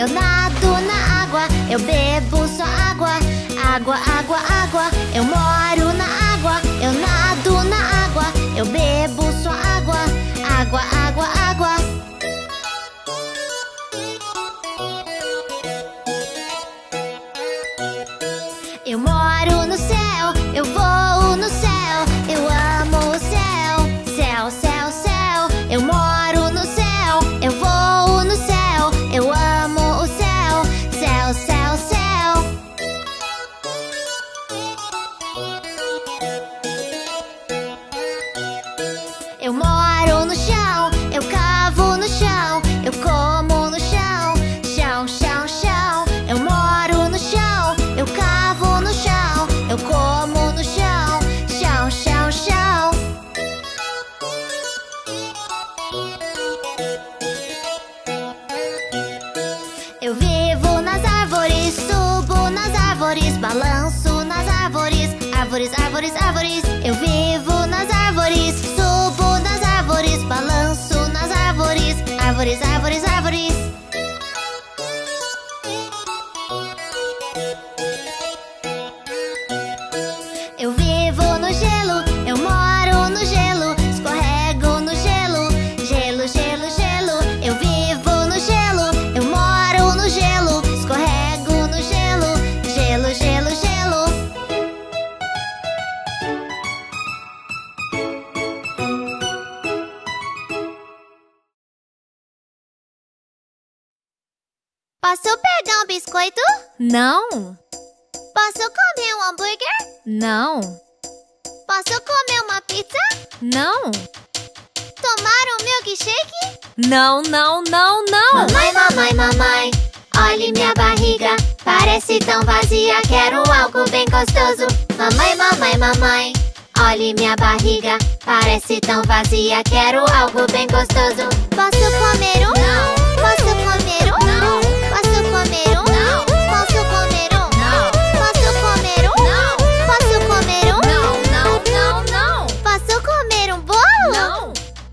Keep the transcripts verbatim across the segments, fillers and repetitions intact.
Eu nado na água, eu bebo só água. Água, água, água. Eu moro na água, eu nado na água. Eu bebo só água. Água, água, água. Eu moro no céu, eu vou no céu. Eu amo o céu. Céu, céu, céu. Eu moro no céu, eu vou no céu. Eu amo o céu. Céu, céu, céu. Eu moro no chão, eu cavo no chão. Eu como no chão. Chão, chão, chão. Eu moro no chão, eu cavo no chão. Eu como no chão. Chão, chão, chão. Eu vivo nas árvores, subo nas árvores, balanço nas árvores. Árvores, árvores, árvores. Eu vivo nas árvores, subo nas árvores, balanço nas árvores. Árvores, árvores, árvores. Eu vivo no gelo, eu moro no gelo. Escorrego no gelo. Gelo, gelo, gelo. Eu vivo no gelo, eu moro no gelo. Escorrego no gelo. Gelo, gelo, gelo. Posso pegar um biscoito? Não, Posso comer um hambúrguer? não, Posso comer uma pizza? não, Tomar um milkshake? não, não, não, não. Mamãe, mamãe, mamãe, olhe minha barriga, parece tão vazia, quero algo bem gostoso. Mamãe, mamãe, mamãe, olhe minha barriga, parece tão vazia, quero algo bem gostoso. Posso comer um? Não. Posso comer um? Não. Posso comer um? Não. Posso comer um? Não. Posso comer um? Não. Posso comer um? Não, não, não, não. Posso comer um bolo? Não.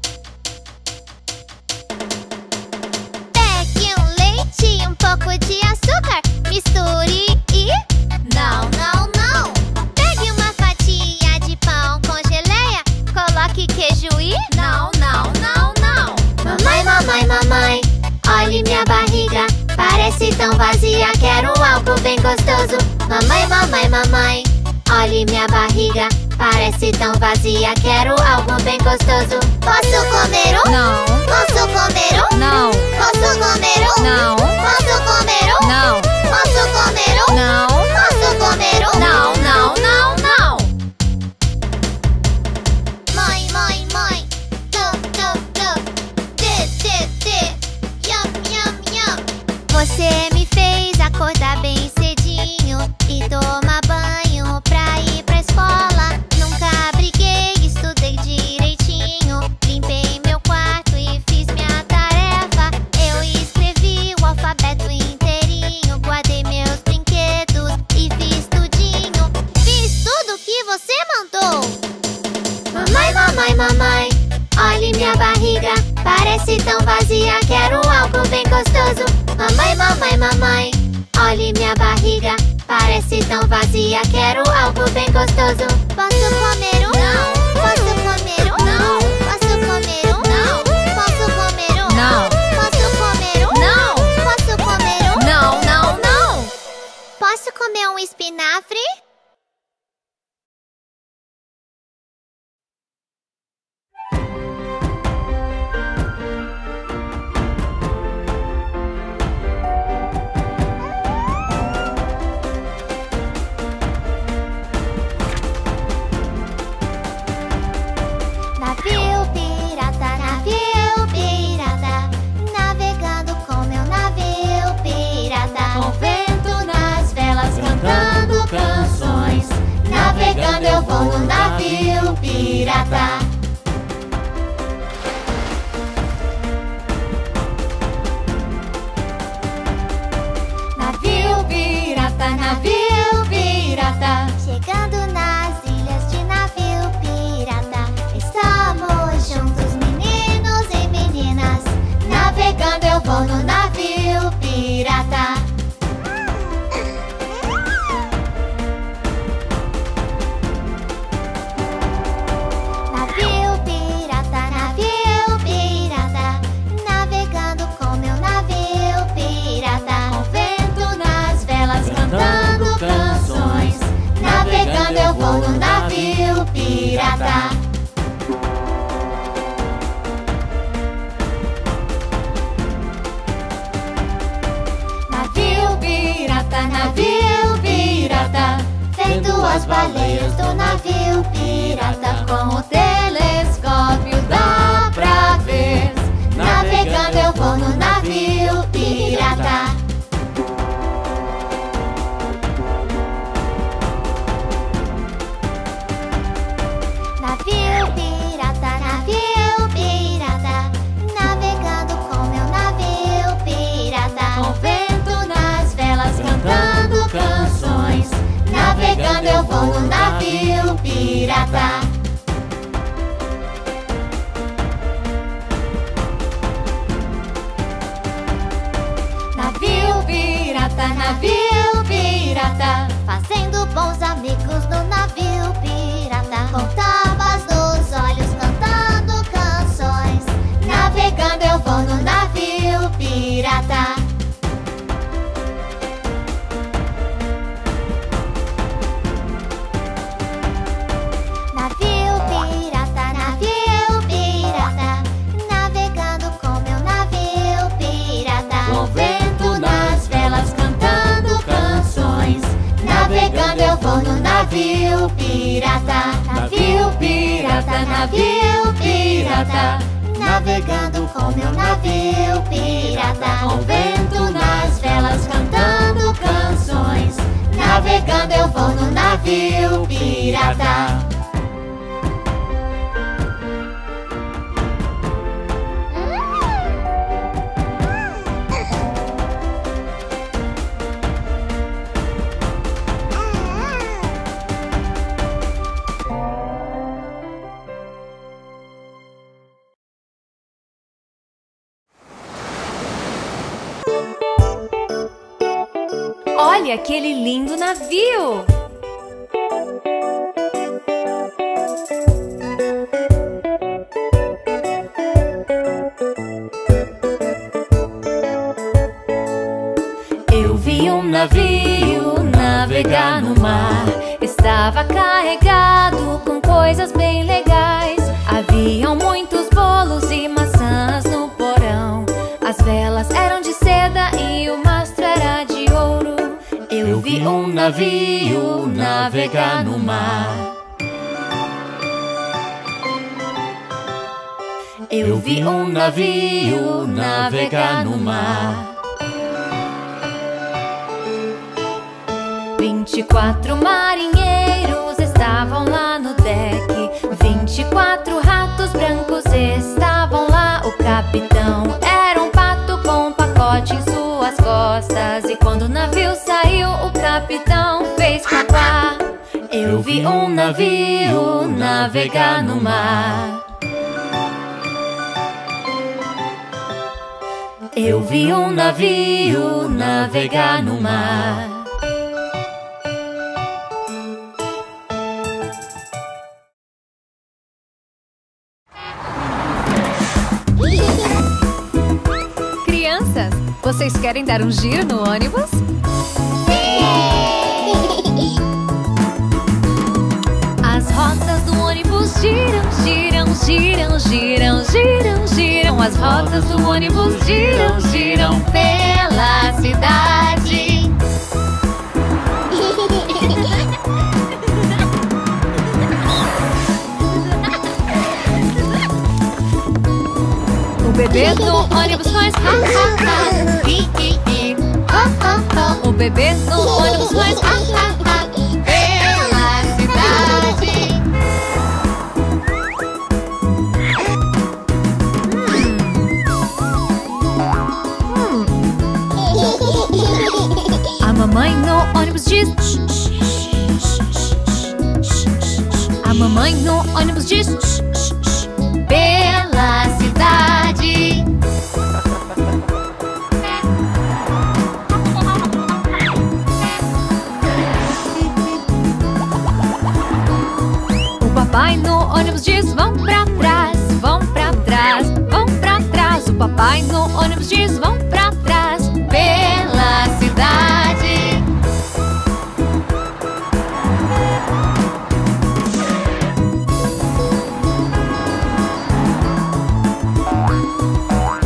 Pegue um leite e um pouco de açúcar, misture e... Não, não, não. Pegue uma fatia de pão com geleia, coloque queijo e... Não, não, não, não. Mamãe, mamãe, mamãe, olhe minha barriga, parece tão vazia, quero algo bem gostoso. Mamãe, mamãe, mamãe, olhe minha barriga, parece tão vazia, quero algo bem gostoso. Posso comer um? Não, Posso comer um? não, Posso comer um? não, Posso comer um? não, Posso comer um? não, Posso comer um? não, não, não, não. Mãe, mãe, mãe, tum, tum, tum, tê, tê, tê, yum, yum, yum. Você me fez acordar bem cedinho e tomar banho pra ir pra escola. Nunca briguei, estudei direitinho, limpei meu quarto e fiz minha tarefa. Eu escrevi o alfabeto inteirinho, guardei meus brinquedos e fiz tudinho. Fiz tudo que você mandou. Mamãe, mamãe, mamãe, olhe minha barriga, parece tão vazia, quero algo bem gostoso. Mamãe, mamãe, mamãe, olhe minha barriga, parece tão vazia, quero algo bem gostoso. Posso comer um? Não. Posso comer um? Não. Posso comer um? Não. Posso comer um? Não. Posso comer um? Não. Posso comer um? Não, não, não. Posso comer um espinafre? Navio pirata, navio pirata, navegando com meu navio pirata. Com vento nas velas cantando canções, Navegando eu vou no navio pirata. Navio pirata, navio pirata. Chegando nas ilhas de navio pirata, estamos juntos, meninos e meninas. Navegando eu vou no navio pirata. pirata. Navio pirata, navio pirata, vendo as baleias do navio pirata. Com o telescópio dá pra ver. Navegando eu vou no navio pirata. Navio pirata, navio pirata, navegando com meu navio pirata. Com vento nas velas cantando canções. Navegando eu vou no navio pirata. Navio pirata, navio pirata, fazendo bons amigos no navio pirata. Com tábuas nos olhos cantando canções. Navegando eu vou no navio pirata. Navio pirata, navio pirata, navegando com meu navio pirata. Com vento nas velas cantando canções. Navegando eu vou no navio pirata. Navio pirata, navio pirata, navegando com meu navio pirata. Com vento nas velas cantando canções. Navegando eu vou no navio pirata. Olha aquele lindo navio! Eu vi um navio navegar no mar. Estava carregado com coisas bem legais. Haviam muitos bolos e maçãs no porão. As velas eram de seda e o mastro era de ouro. Eu vi um navio navegar no mar. Eu vi um navio navegar no mar. Vinte e quatro marinheiros estavam lá no deck. Vinte e quatro ratos brancos estavam lá. O capitão era um pato com um pacote em suas costas. E quando o navio saiu, o capitão fez quaquá. Eu vi um navio navegar no mar. Eu vi um navio navegar no mar. Crianças, vocês querem dar um giro no ônibus? As rodas do ônibus giram, giram, giram, giram, giram, giram. As rodas do ônibus giram, giram pela cidade. O bebê no ônibus faz ha ha ha, hi hi hi, ha ha ha. O bebê no ônibus faz ha ha ha pela cidade. Hum. Hum. A mamãe no ônibus diz. A mamãe no ônibus diz. Pela cidade. O papai no ônibus diz: vão pra trás, vão pra trás, vão pra trás. O papai no ônibus diz: vão pra trás, pela cidade.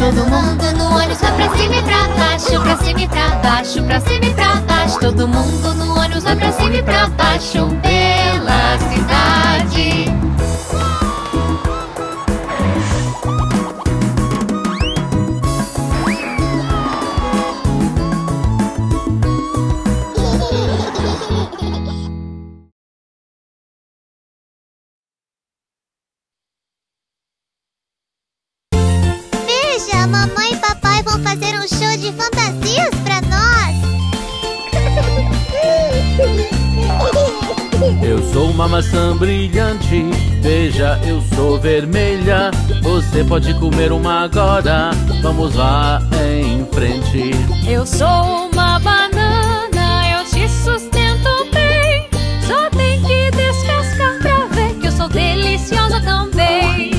Todo mundo no ônibus vai pra cima e pra baixo, pra cima e pra baixo, pra cima e pra baixo. Todo mundo no ônibus vai pra cima e pra baixo pela cidade. Veja, mamãe e papai vão fazer um show de fantasias pra nós. Eu sou uma maçã brilhante, veja, eu sou vermelha. Você pode comer uma agora, vamos lá em frente. Eu sou uma banana, eu te sustento bem. Só tem que descascar pra ver que eu sou deliciosa também.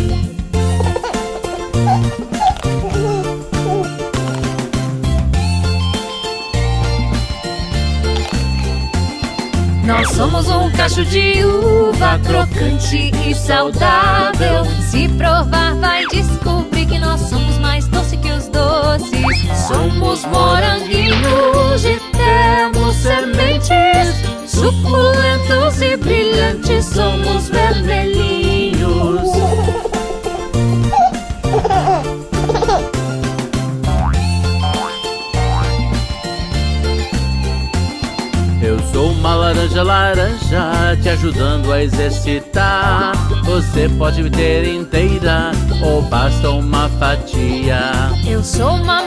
Nós somos um cacho de uva crocante e saudável. Se provar vai descobrir que nós somos mais doce que os doces. Somos moranguinhos e temos sementes suculentos e brilhantes. Somos vermelhinhos. Eu sou uma laranja, laranja, te ajudando a exercitar. Você pode ter inteira ou basta uma fatia. Eu sou uma